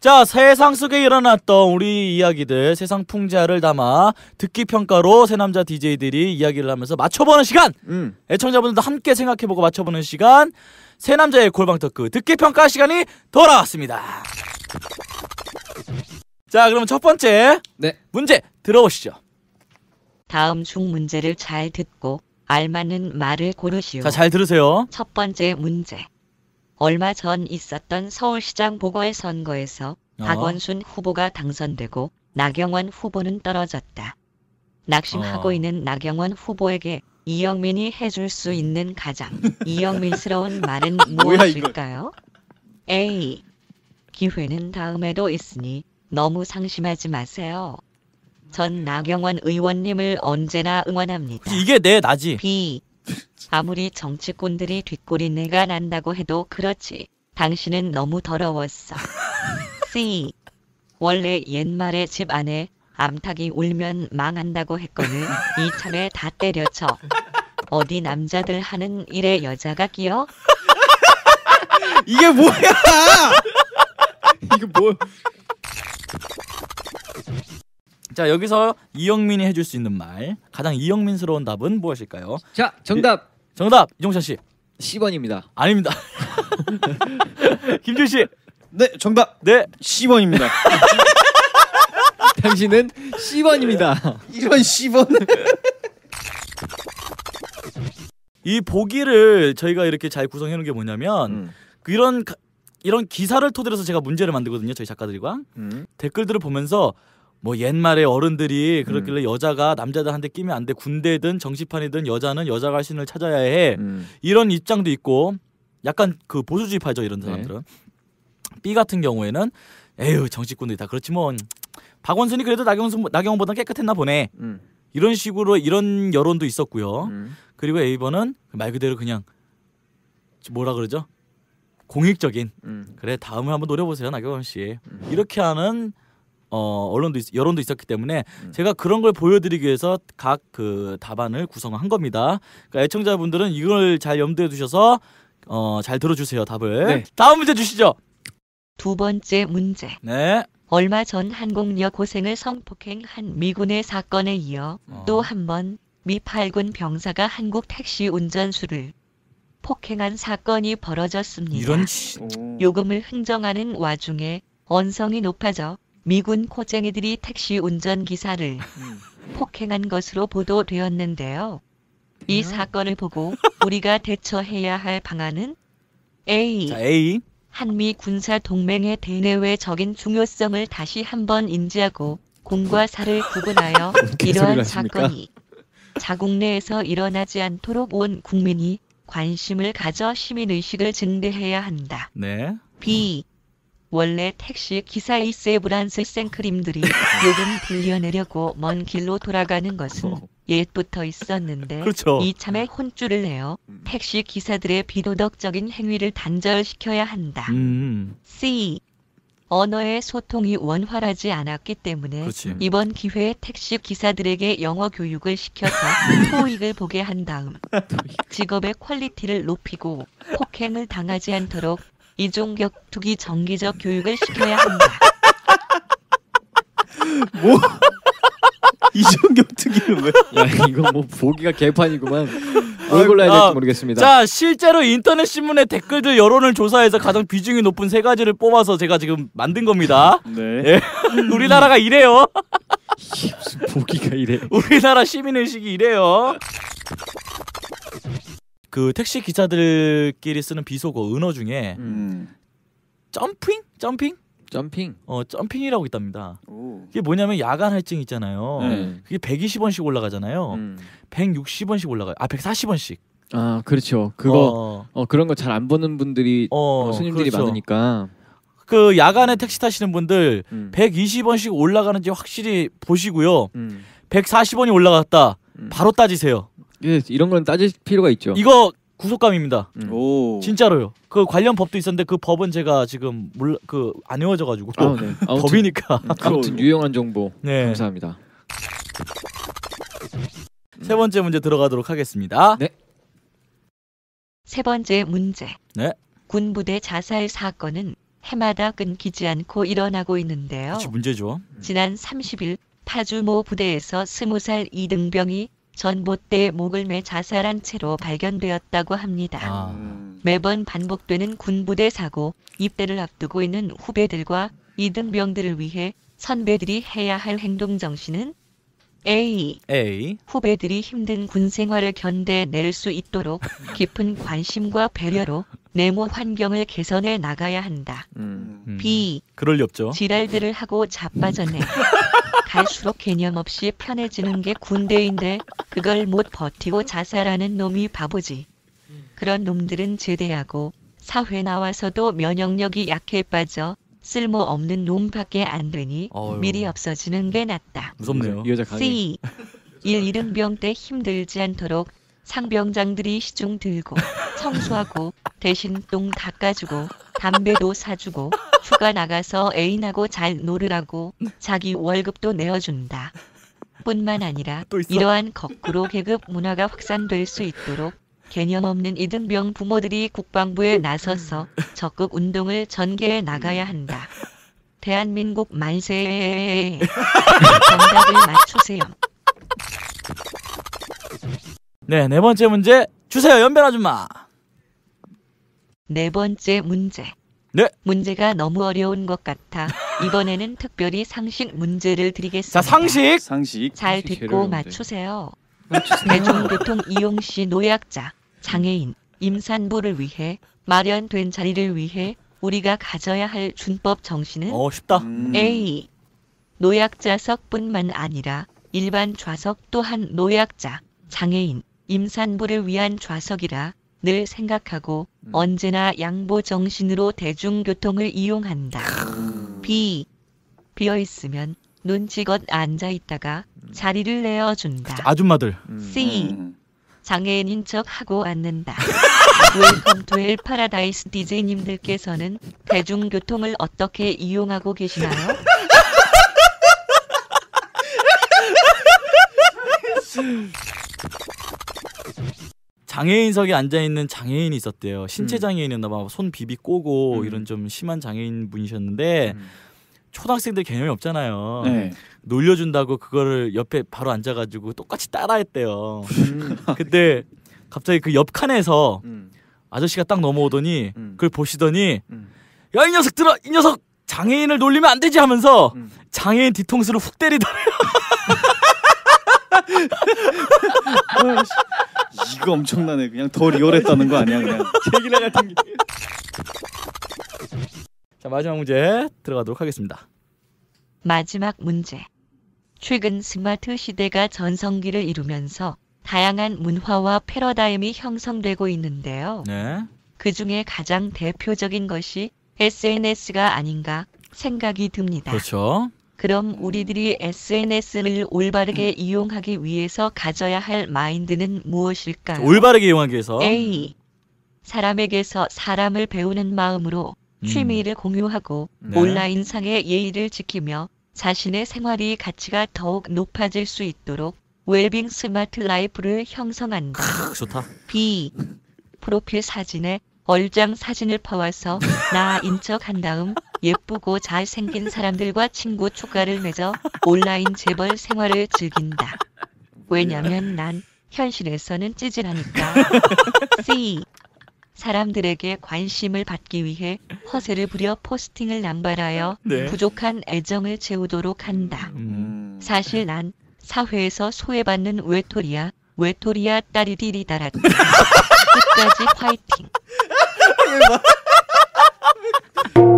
자, 세상 속에 일어났던 우리 이야기들, 세상 풍자를 담아 듣기 평가로 세 남자 DJ들이 이야기를 하면서 맞춰보는 시간. 애청자분들도 함께 생각해보고 맞춰보는 시간. 세 남자의 골방 토크 듣기 평가 시간이 돌아왔습니다. 자, 그럼 첫 번째 문제 들어오시죠. 다음 중 문제를 잘 듣고 알맞는 말을 고르시오. 자, 잘 들으세요. 첫 번째 문제. 얼마 전 있었던 서울시장 보궐선거에서 박원순 후보가 당선되고 나경원 후보는 떨어졌다. 낙심하고 있는 나경원 후보에게 이영민이 해줄 수 있는 가장 이영민스러운 말은 무엇일까요? A. 기회는 다음에도 있으니 너무 상심하지 마세요. 전 나경원 의원님을 언제나 응원합니다. 이게 내 나지. B. 아무리 정치꾼들이 뒷골인내가 난다고 해도 그렇지. 당신은 너무 더러웠어. C. 원래 옛말에 집 안에 암탉이 울면 망한다고 했거늘 이참에 다 때려쳐. 어디 남자들 하는 일에 여자가 끼어? 이게 뭐야? 이게 뭐? 자, 여기서 이영민이 해줄 수 있는 말, 가장 이영민스러운 답은 무엇일까요? 자, 정답. 정답 이종찬 씨. 10번입니다. 아닙니다. 김준 씨. 네, 정답. 네, 10번입니다. 당신은 10번입니다. 이런 10번. 이 보기를 저희가 이렇게 잘 구성해 놓은 게 뭐냐면 이런 기사를 토대로 해서 제가 문제를 만들거든요. 저희 작가들과 댓글들을 보면서 뭐 옛말에 어른들이 그러길래 여자가 남자들한테 끼면 안 돼. 군대든 정치판이든 여자는 여자가 신을 찾아야 해. 이런 입장도 있고 약간 그 보수주의파죠, 이런 사람들은. B 같은 경우에는 에휴, 정치꾼들이 다 그렇지 뭐. 박원순이 그래도 나경원보다 깨끗했나 보네. 이런 식으로 이런 여론도 있었고요. 그리고 A번은 말 그대로 그냥 뭐라 그러죠? 공익적인. 그래, 다음에 한번 노려보세요, 나경원 씨. 이렇게 하는 여론도 있었기 때문에 제가 그런 걸 보여드리기 위해서 각 그 답안을 구성한 겁니다. 그러니까 애청자분들은 이걸 잘 염두에 두셔서 잘 들어주세요, 답을. 네. 다음 문제 주시죠. 두 번째 문제. 네. 얼마 전 한국 여고생을 성폭행한 미군의 사건에 이어 또 한 번 미 8군 병사가 한국 택시 운전수를 폭행한 사건이 벌어졌습니다. 이런 요금을 흥정하는 와중에 언성이 높아져 미군 코쟁이들이 택시 운전기사를 폭행한 것으로 보도되었는데요. 이 사건을 보고 우리가 대처해야 할 방안은 A. 자, A. 한미 군사 동맹의 대내외적인 중요성을 다시 한번 인지하고 공과 사를 구분하여 이러한 사건이 자국 내에서 일어나지 않도록 온 국민이 관심을 가져 시민의식을 증대해야 한다. 네. B. 원래 택시 기사의 세브란스 생크림들이 요금 불려내려고 먼 길로 돌아가는 것은 옛부터 있었는데 그렇죠. 이참에 혼쭐을 내어 택시 기사들의 비도덕적인 행위를 단절시켜야 한다. C. 언어의 소통이 원활하지 않았기 때문에 그렇지. 이번 기회에 택시 기사들에게 영어 교육을 시켜서 토익을 보게 한 다음 직업의 퀄리티를 높이고 폭행을 당하지 않도록 이종격투기 정기적 교육을 시켜야 한다. 뭐? 이종격투기는 왜? 야, 이거 뭐 보기가 개판이구만. 뭘 골라야 될지 모르겠습니다. 자, 실제로 인터넷 신문의 댓글들 여론을 조사해서 가장 비중이 높은 세 가지를 뽑아서 제가 지금 만든 겁니다. 네. 예. 우리나라가 이래요. 무슨 보기가 이래? 우리나라 시민의식이 이래요. 그 택시 기사들끼리 쓰는 비속어 은어 중에 점핑? 점핑이라고 있답니다. 그게 뭐냐면 야간 할증 있잖아요. 그게 120원씩 올라가잖아요. 160원씩 올라가요. 140원씩. 아, 그렇죠. 그거 그런 거 잘 안 보는 분들이 손님들이 그렇죠. 많으니까. 그 야간에 택시 타시는 분들 120원씩 올라가는지 확실히 보시고요. 140원이 올라갔다. 바로 따지세요. 예, 이런 건 따질 필요가 있죠. 이거 구속감입니다. 진짜로요. 그 관련 법도 있었는데 그 법은 제가 지금 안 외워져가지고 네. 법이니까. 아무튼 유용한 정보 네. 감사합니다. 세 번째 문제 들어가도록 하겠습니다. 네. 세 번째 문제. 네. 군부대 자살 사건은 해마다 끊기지 않고 일어나고 있는데요. 그치, 문제죠. 지난 30일 파주 모 부대에서 20살 이등병이 전봇대에 목을 매 자살한 채로 발견되었다고 합니다. 아. 매번 반복되는 군부대 사고, 입대를 앞두고 있는 후배들과 이등병들을 위해 선배들이 해야 할 행동 정신은 A. 후배들이 힘든 군 생활을 견뎌낼 수 있도록 깊은 관심과 배려로 내모 환경을 개선해 나가야 한다. B. 그럴 리 없죠. 지랄들을 하고 자빠져내. 갈수록 개념 없이 편해지는 게 군대인데 그걸 못 버티고 자살하는 놈이 바보지. 그런 놈들은 제대하고 사회 나와서도 면역력이 약해 빠져 쓸모없는 놈밖에 안 되니 어휴. 미리 없어지는 게 낫다. 무섭네요. 이 여자 강해. C. 1-2등병 때 힘들지 않도록 상병장들이 시중 들고 청소하고 대신 똥 닦아주고 담배도 사주고 휴가 나가서 애인하고 잘 놀으라고 자기 월급도 내어준다. 뿐만 아니라 또 있어? 이러한 거꾸로 계급 문화가 확산될 수 있도록 개념 없는 이등병 부모들이 국방부에 나서서 적극 운동을 전개해 나가야 한다. 대한민국 만세. 정답을 맞추세요. 네, 네 번째 문제 주세요, 연변 아줌마. 네 번째 문제. 네. 문제가 너무 어려운 것 같아 이번에는 특별히 상식 문제를 드리겠습니다. 자, 상식. 상식. 잘 상식 제일 듣고 어려운데. 맞추세요. 대중교통 이용 시 노약자, 장애인, 임산부를 위해 마련된 자리를 위해 우리가 가져야 할 준법 정신은 쉽다. A. 노약자석뿐만 아니라 일반 좌석 또한 노약자, 장애인, 임산부를 위한 좌석이라 늘 생각하고 언제나 양보 정신으로 대중교통을 이용한다. B. 비어있으면 눈치껏 앉아있다가 자리를 내어준다. 아줌마들. C. 장애인인 척하고 앉는다. 웰컴 투 헬 파라다이스 DJ님들께서는 대중교통을 어떻게 이용하고 계시나요? 장애인석에 앉아있는 장애인이 있었대요. 신체 장애인이었나 봐. 손 비비 꼬고 이런 좀 심한 장애인 분이셨는데 초등학생들 개념이 없잖아요. 네. 놀려준다고 그거를 옆에 바로 앉아가지고 똑같이 따라했대요. 그때 갑자기 그 옆 칸에서 아저씨가 딱 넘어오더니 그걸 보시더니 야, 이 녀석들아, 이 녀석 장애인을 놀리면 안 되지 하면서 장애인 뒤통수를 훅 때리더래요. 이거 엄청나네. 그냥 더 리얼했다는 거 아니야 그냥. 제기나 같은 게. 자, 마지막 문제 들어가도록 하겠습니다. 마지막 문제. 최근 스마트 시대가 전성기를 이루면서 다양한 문화와 패러다임이 형성되고 있는데요. 네. 그 중에 가장 대표적인 것이 SNS가 아닌가 생각이 듭니다. 그렇죠. 그럼 우리들이 SNS를 올바르게 이용하기 위해서 가져야 할 마인드는 무엇일까요? 올바르게 이용하기 위해서. A. 사람에게서 사람을 배우는 마음으로 취미를 공유하고 네. 온라인상의 예의를 지키며 자신의 생활이 가치가 더욱 높아질 수 있도록 웰빙 스마트 라이프를 형성한다. 좋다. B. 프로필 사진에 얼짱 사진을 퍼와서 나인 척한 다음 예쁘고 잘생긴 사람들과 친구 추가를 맺어 온라인 재벌 생활을 즐긴다. 왜냐면 난 현실에서는 찌질하니까. C. 사람들에게 관심을 받기 위해 허세를 부려 포스팅을 남발하여 네. 부족한 애정을 채우도록 한다. 사실 난 사회에서 소외받는 외톨이야 딸이디리 달았다. 끝까지 화이팅.